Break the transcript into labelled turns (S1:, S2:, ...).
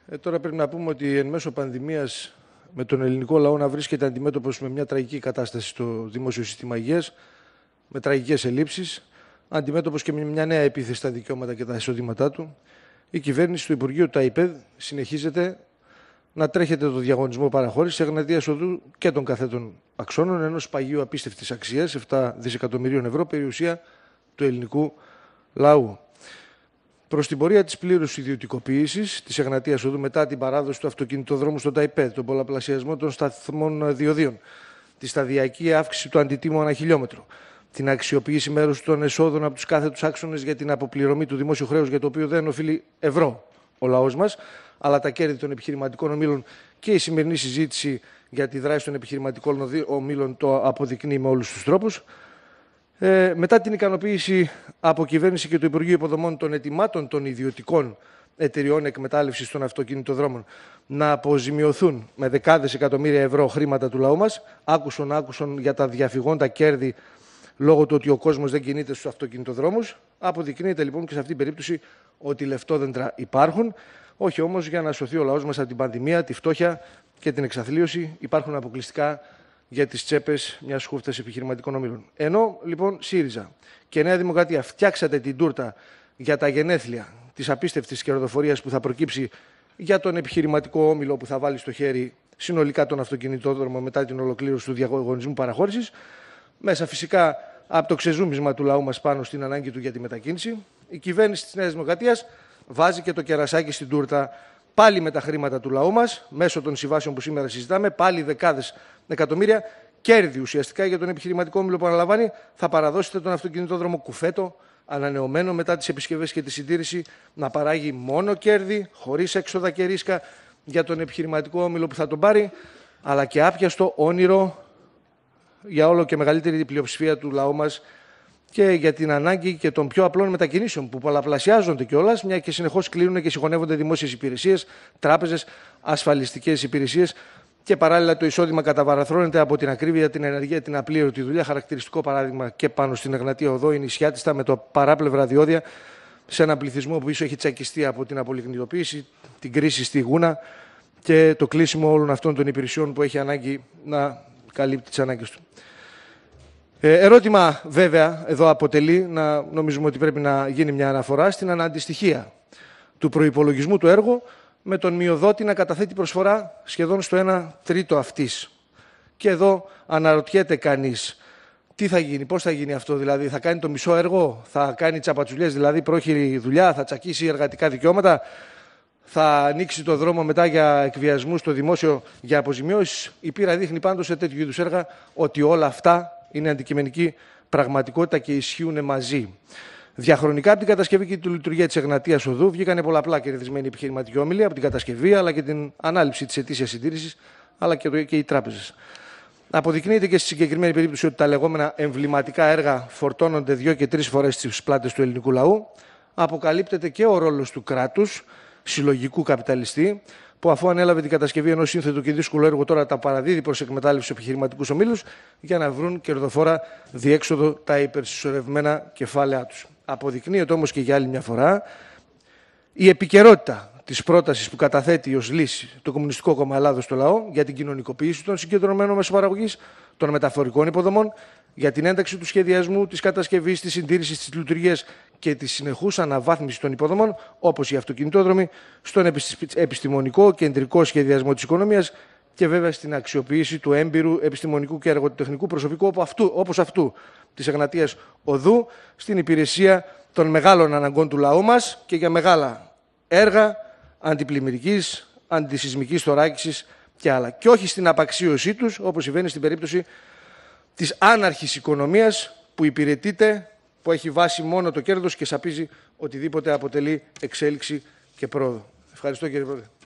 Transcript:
S1: Τώρα πρέπει να πούμε ότι εν μέσω πανδημίας με τον ελληνικό λαό να βρίσκεται αντιμέτωπος με μια τραγική κατάσταση στο δημόσιο σύστημα υγείας, με τραγικές ελλείψεις, αντιμέτωπος και με μια νέα επίθεση στα δικαιώματα και τα εισοδήματά του, η κυβέρνηση του Υπουργείου του ΑΙΠΕΔ συνεχίζεται να τρέχεται το διαγωνισμό παραχώρησης εγνατίας οδού και των καθέτων αξώνων ενός παγίου απίστευτης αξίας, 7 δισεκατομμυρίων ευρώ, περιουσία του ελληνικού λαού. Προς την πορεία της πλήρους ιδιωτικοποίησης της εγνατίας οδού μετά την παράδοση του αυτοκινητοδρόμου στον ΤΑΙΠΕΔ, τον πολλαπλασιασμό των σταθμών διοδίων, τη σταδιακή αύξηση του αντιτίμου ανά χιλιόμετρο, την αξιοποίηση μέρους των εσόδων από τους κάθετους άξονες για την αποπληρωμή του δημόσιου χρέους, για το οποίο δεν οφείλει ευρώ ο λαός μας, αλλά τα κέρδη των επιχειρηματικών ομίλων και η σημερινή συζήτηση για τη δράση των επιχειρηματικών ομίλων το αποδεικνύει με όλους τους τρόπους. Μετά την ικανοποίηση από κυβέρνηση και το Υπουργείο Υποδομών των ετοιμάτων των ιδιωτικών εταιριών εκμετάλλευσης των αυτοκινητοδρόμων να αποζημιωθούν με δεκάδες εκατομμύρια ευρώ χρήματα του λαού μας, άκουσον για τα διαφυγόντα κέρδη λόγω του ότι ο κόσμος δεν κινείται στους αυτοκινητοδρόμους, αποδεικνύεται λοιπόν και σε αυτήν την περίπτωση ότι λεφτόδεντρα υπάρχουν, όχι όμως για να σωθεί ο λαός μας από την πανδημία, τη φτώχεια και την εξαθλίωση, υπάρχουν αποκλειστικά για τις τσέπες μιας χούφτας επιχειρηματικών ομίλων. Ενώ λοιπόν ΣΥΡΙΖΑ και Νέα Δημοκρατία φτιάξατε την τούρτα για τα γενέθλια της απίστευτης κερδοφορίας που θα προκύψει για τον επιχειρηματικό όμιλο που θα βάλει στο χέρι συνολικά τον αυτοκινητόδρομο μετά την ολοκλήρωση του διαγωνισμού παραχώρησης, μέσα φυσικά από το ξεζούμισμα του λαού μας πάνω στην ανάγκη του για τη μετακίνηση, η κυβέρνηση της Νέας Δημοκρατίας βάζει και το κερασάκι στην τούρτα πάλι με τα χρήματα του λαού μας, μέσω των συμβάσεων που σήμερα συζητάμε, πάλι δεκάδες εκατομμύρια κέρδη ουσιαστικά για τον επιχειρηματικό όμιλο που αναλαμβάνει, θα παραδώσετε τον αυτοκινητόδρομο κουφέτο, ανανεωμένο μετά τις επισκευές και τη συντήρηση, να παράγει μόνο κέρδη, χωρίς έξοδα και ρίσκα για τον επιχειρηματικό όμιλο που θα τον πάρει, αλλά και άπιαστο όνειρο για όλο και μεγαλύτερη πλειοψηφία του λαού μας και για την ανάγκη και των πιο απλών μετακινήσεων που πολλαπλασιάζονται κιόλας, μια και συνεχώς κλείνουν και συγχωνεύονται δημόσιες υπηρεσίες, τράπεζες, ασφαλιστικές υπηρεσίες και παράλληλα το εισόδημα καταβαραθρώνεται από την ακρίβεια, την ενεργεία, την απλήρωτη δουλειά. Χαρακτηριστικό παράδειγμα και πάνω στην Εγνατία Οδό είναι η Σιάτιστα με το παράπλευρα διόδια σε έναν πληθυσμό που ίσως έχει τσακιστεί από την απολιγνητοποίηση, την κρίση στη Γούνα και το κλείσιμο όλων αυτών των υπηρεσιών που έχει ανάγκη να καλύπτει τις ανάγκες του. Ερώτημα βέβαια εδώ αποτελεί να νομίζουμε ότι πρέπει να γίνει μια αναφορά στην αναντιστοιχία του προϋπολογισμού του έργου με τον μειοδότη να καταθέτει προσφορά σχεδόν στο 1/3 αυτής. Και εδώ αναρωτιέται κανείς τι θα γίνει, πώς θα γίνει αυτό, δηλαδή θα κάνει το μισό έργο, θα κάνει τσαπατσουλιές, δηλαδή πρόχειρη δουλειά, θα τσακίσει εργατικά δικαιώματα, θα ανοίξει το δρόμο μετά για εκβιασμούς στο δημόσιο για αποζημιώσεις. Η πείρα δείχνει πάντως σε τέτοιου είδους έργα ότι όλα αυτά είναι αντικειμενική πραγματικότητα και ισχύουν μαζί. Διαχρονικά από την κατασκευή και τη λειτουργία της Εγνατίας Οδού βγήκανε πολλαπλά κερδισμένοι επιχειρηματικοί όμιλοι από την κατασκευή αλλά και την ανάληψη της ετήσιας συντήρησης, αλλά και οι τράπεζες. Αποδεικνύεται και στη συγκεκριμένη περίπτωση ότι τα λεγόμενα εμβληματικά έργα φορτώνονται 2 και 3 φορές στις πλάτες του ελληνικού λαού. Αποκαλύπτεται και ο ρόλος του κράτους, συλλογικού καπιταλιστή, που αφού ανέλαβε την κατασκευή ενός σύνθετου και δύσκολου έργου, τώρα τα παραδίδει προς εκμετάλλευση στους επιχειρηματικούς ομίλους για να βρουν κερδοφόρα διέξοδο τα υπερσυσσωρευμένα κεφάλαια τους. Αποδεικνύεται όμως και για άλλη μια φορά η επικαιρότητα της πρότασης που καταθέτει ως λύση το Κομμουνιστικό Κόμμα Ελλάδος στο λαό για την κοινωνικοποίηση των συγκεντρωμένων μεσοπαραγωγής, των μεταφορικών υποδομών, για την ένταξη του σχεδιασμού, της κατασκευής, της συντήρησης, της λειτουργίας και της συνεχούς αναβάθμισης των υποδομών, όπως οι αυτοκινητόδρομοι, στον επιστημονικό κεντρικό σχεδιασμό της οικονομίας και βέβαια στην αξιοποίηση του έμπειρου επιστημονικού και εργοτεχνικού προσωπικού όπως αυτού της Εγνατίας Οδού στην υπηρεσία των μεγάλων αναγκών του λαού μας και για μεγάλα έργα αντιπλημμυρικής, αντισυσμικής θωράκισης και άλλα. Και όχι στην απαξίωσή τους, όπως συμβαίνει στην περίπτωση της άναρχης οικονομίας που υπηρετείται, που έχει βάση μόνο το κέρδος και σαπίζει οτιδήποτε αποτελεί εξέλιξη και πρόοδο. Ευχαριστώ κύριε Πρόεδρε.